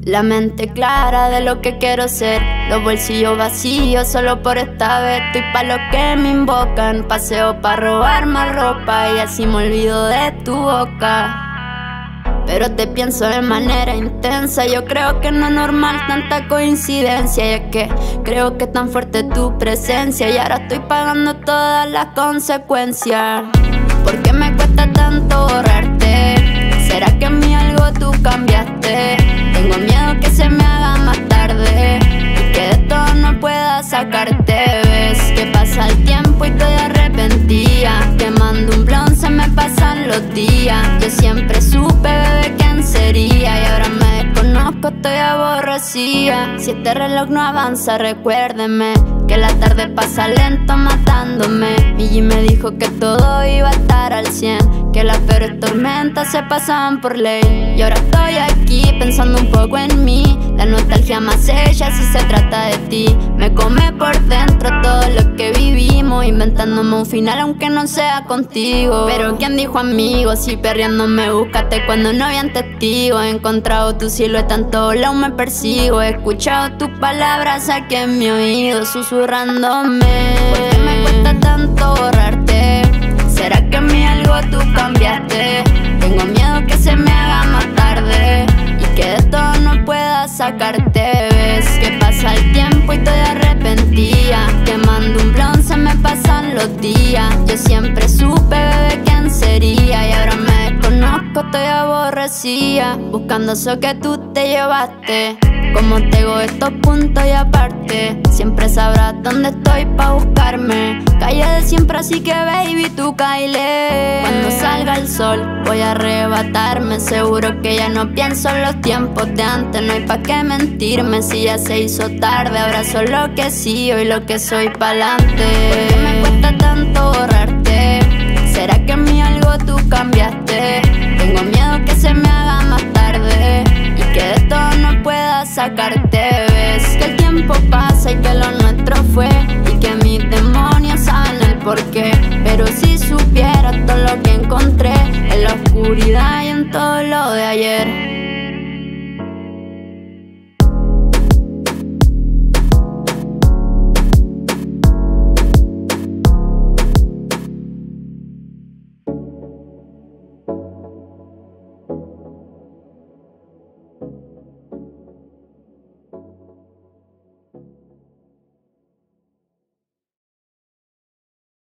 La mente clara de lo que quiero ser, los bolsillos vacíos solo por esta vez. Estoy pa' lo que me invocan, paseo pa' robar más ropa y así me olvido de tu boca. Pero te pienso de manera intensa, yo creo que no es normal tanta coincidencia. Y es que creo que es tan fuerte tu presencia y ahora estoy pagando todas las consecuencias. ¿Por qué me cuesta tanto borrarte? ¿Será que en mí algo tú cambiaste? Tengo miedo que se me haga más tarde y que de esto no pueda sacarte. Ves que pasa el tiempo y estoy arrepentida, quemando un blon se me pasan los días. Yo siempre supe, bebé, quién sería y ahora me desconozco, estoy aborrecida. Si este reloj no avanza, recuérdeme que la tarde pasa lento matándome. Mi G me dijo que todo iba a estar al 100, que las peores tormentas se pasaban por ley. Y ahora estoy aquí pensando un poco en mí, la nostalgia más ella si se trata de ti. Me come por dentro todo lo que vivimos, inventándome un final aunque no sea contigo. Pero ¿quién dijo amigo? Si perreando me buscaste cuando no habían testigos. He encontrado tu silueta en todos lados, me persigo. He escuchado tus palabras aquí en mi oído susurrándome. ¿Por qué me cuesta tanto borrarte? ¿Será que en mí algo tú cambiaste? Tengo miedo que se me haga más tarde y que de todo no pueda sacarte. Ves que pasa el tiempo y estoy arrepentida, quemando un blon se me pasan los días. Yo siempre supe, bebé, quién sería y ahora me desconozco, estoy aborrecida, buscando eso que tú te llevaste. Como tengo estos puntos y aparte, siempre sabrás dónde estoy pa' buscarme. Calle de siempre, así que baby, tú caile. Cuando salga el sol voy a arrebatarme, seguro que ya no pienso en los tiempos de antes. No hay pa' qué mentirme, si ya se hizo tarde, abrazo lo que sí, hoy lo que soy pa'lante. ¿Por qué me cuesta tanto borrarte? ¿Será que en mí algo tú cambiaste? Tengo miedo que se me haga más tarde y que de todo no pueda sacarte. Ves que el tiempo pasa y que lo nuestro fue y que mis demonios saben el porqué. Pero si supieras todo lo que encontré en la oscuridad y en todo lo de ayer.